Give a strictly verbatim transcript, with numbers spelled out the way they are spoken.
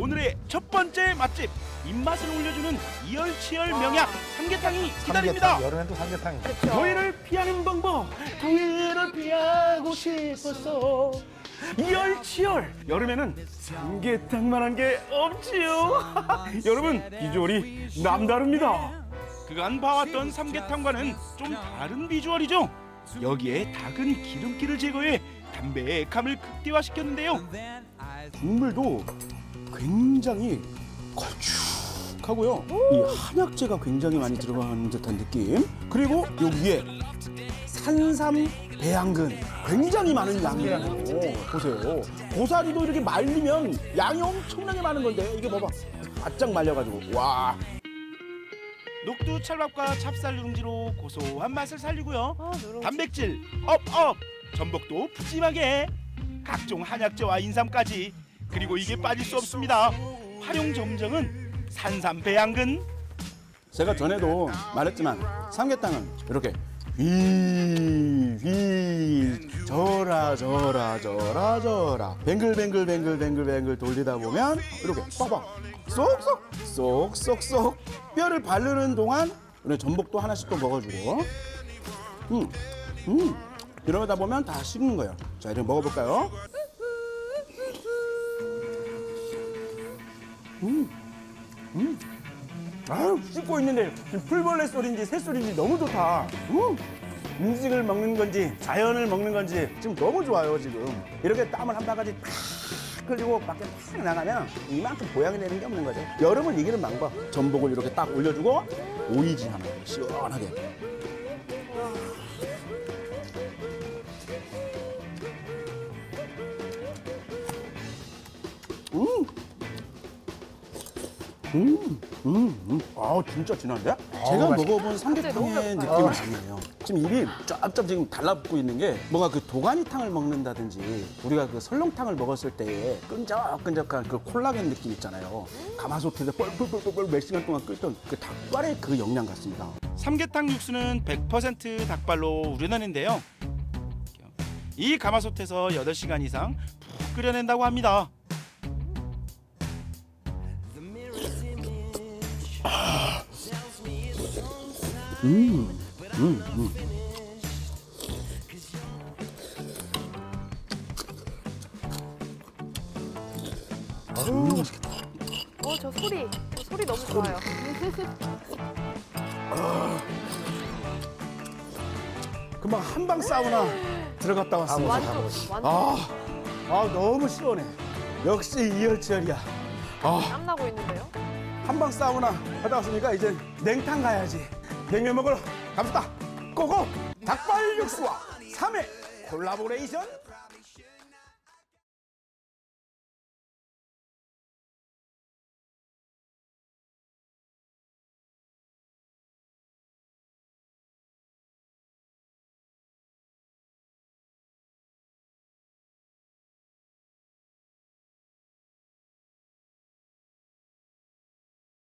오늘의 첫 번째 맛집, 입맛을 올려주는 이열치열 명약 삼계탕이 기다립니다. 삼계탕, 여름엔 또 삼계탕이. 그렇죠. 더위를 피하는 방법, 더위를 피하고 싶었어. 이열치열, 여름에는 삼계탕만한 게 없지요. 여러분, 비주얼이 남다릅니다. 그간 봐왔던 삼계탕과는 좀 다른 비주얼이죠. 여기에 작은 기름기를 제거해 담백함을 극대화시켰는데요. 국물도 굉장히 걸쭉하고요. 이 한약재가 굉장히 많이 들어간 듯한 느낌. 그리고 요 위에 산삼 배양근 굉장히 많은 양이라네요. 보세요. 고사리도 이렇게 말리면 양이 엄청나게 많은 건데 이게 봐봐. 바짝 말려가지고 와. 녹두 찰밥과 찹쌀 누룽지로 고소한 맛을 살리고요. 아, 누룽지. 단백질 업업, 전복도 푸짐하게, 각종 한약재와 인삼까지. 그리고 이게 빠질 수 없습니다. 활용 점정은 산삼 배양근. 제가 전에도 말했지만 삼계탕은 이렇게 휘휘 저라 저라 저라 저라 뱅글뱅글 뱅글 뱅글 뱅글 돌리다 보면 이렇게 빡빡 쏙쏙 쏙쏙쏙 뼈를 바르는 동안 우리 전복도 하나씩 또 먹어주고 음, 음 이러다 보면 다 식는 거예요. 자, 이제 먹어볼까요? 음, 음. 아유, 씹고 있는데 지금 풀벌레 소리인지 새소리인지 너무 좋다. 음. 음식을 먹는 건지 자연을 먹는 건지 지금 너무 좋아요. 지금 이렇게 땀을 한 바가지 탁 흘리고 밖에 탁 나가면 이만큼 보양이 되는 게 없는 거죠. 여름을 이기는 방법, 전복을 이렇게 딱 올려주고 오이지 하나 시원하게. 음. 음, 음, 음. 아, 진짜 진한데? 제가 맛있다. 먹어본 삼계탕의 느낌은 아니에요. 지금 입이 쫙쫙 지금 달라붙고 있는 게 뭔가 그 도가니탕을 먹는다든지 우리가 그 설렁탕을 먹었을 때 끈적끈적한 그 콜라겐 느낌 있잖아요. 가마솥에서 뻘뻘뻘뻘 몇 시간 동안 끓던 그 닭발의 그 영양 같습니다. 삼계탕 육수는 백 퍼센트 닭발로 우려내는데요. 이 가마솥에서 여덟 시간 이상 푹 끓여낸다고 합니다. 음, 음, 음. 음, 맛있겠다. 어, 저 소리, 저 소리 너무 좋아요. 금방 한방 사우나 들어갔다 왔습니다. 완전, 완전 아, 아 너무 시원해. 역시 이열치열이야. 아, 땀나고 있는데요? 한방 사우나 갔다 왔으니까 이제 냉탕 가야지. 냉면 먹으러 갑시다. 고고! 닭발 육수와 삼회 콜라보레이션